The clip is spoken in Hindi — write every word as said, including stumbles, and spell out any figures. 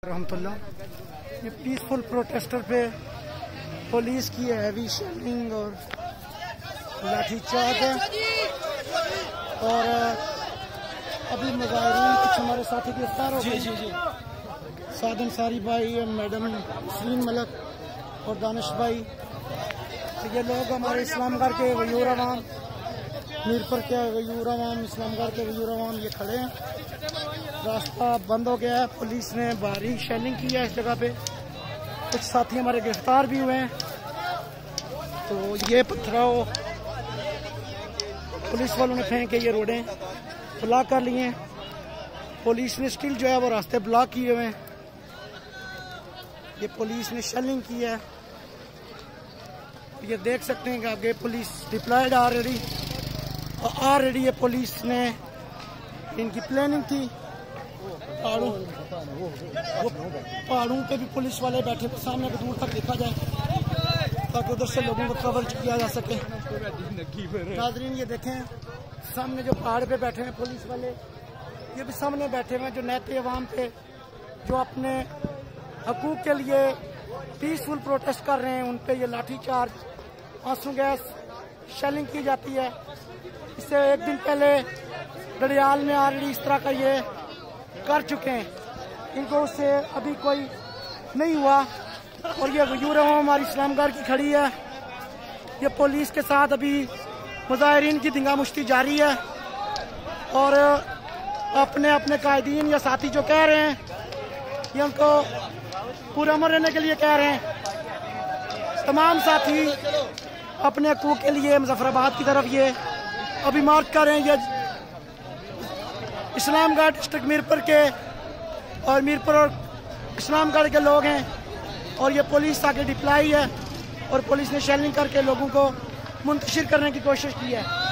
रहमतुल्लाह। ये पीसफुल प्रोटेस्टर पे पुलिस की हैवी शेलिंग और लाठीचार्ज है। और अभी मुजाहिरीन कुछ हमारे साथी गिरफ्तार हो गए। साद अंसारी भाई, मैडम सलीम मलक और दानिश भाई, तो ये लोग हमारे इस्लामगढ़ के वयूर अवाम, मीरपुर के वयूर अवाम, इस्लामगढ़ के वयूर अवाम ये खड़े हैं। रास्ता बंद हो गया है, पुलिस ने भारी शेलिंग की है इस जगह पे। कुछ साथी हमारे गिरफ्तार भी हुए हैं। तो ये पत्थराव पुलिस वालों ने फेंके, ये रोडें ब्लॉक कर लिए हैं। पुलिस ने स्टिल जो है वो रास्ते ब्लॉक किए हुए हैं। ये पुलिस ने शेलिंग की है, ये देख सकते हैं कि आगे पुलिस डिप्लॉयड ऑलरेडी, और ऑलरेडी ये पुलिस ने इनकी प्लानिंग थी। पहाड़ों पहाड़ों पे भी पुलिस वाले बैठे थे, सामने को दूर तक देखा जाए ताकि उधर से लोगों को कवर किया जा सके। नाज़रीन ये देखें, सामने जो पहाड़ पे बैठे हैं पुलिस वाले, ये भी सामने बैठे हुए हैं जो नेते अवाम थे, जो अपने हकूक के लिए पीसफुल प्रोटेस्ट कर रहे हैं। उन पे ये लाठी चार्ज, आंसू गैस, शेलिंग की जाती है। इससे एक दिन पहले डडियाल में ऑलरेडी इस तरह का ये कर चुके हैं, इनको उससे अभी कोई नहीं हुआ। और ये वयूर अवाम हमारी इस्लामगढ़ की खड़ी है। ये पुलिस के साथ अभी मुजाहिरीन की दंगा मुश्ती जारी है। और अपने अपने कायदीन या साथी जो कह रहे हैं, ये उनको पूरा उम्र रहने के लिए कह रहे हैं। तमाम साथी अपने हकूक के लिए मुजफ्फराबाद की तरफ ये अभी मार्च कर रहे हैं। ये इस्लामगढ़ डिस्ट्रिक्ट मीरपुर के और मीरपुर और इस्लामगढ़ के लोग हैं। और ये पुलिस आगे डिप्लाई है और पुलिस ने शेलिंग करके लोगों को मुंतशिर करने की कोशिश की है।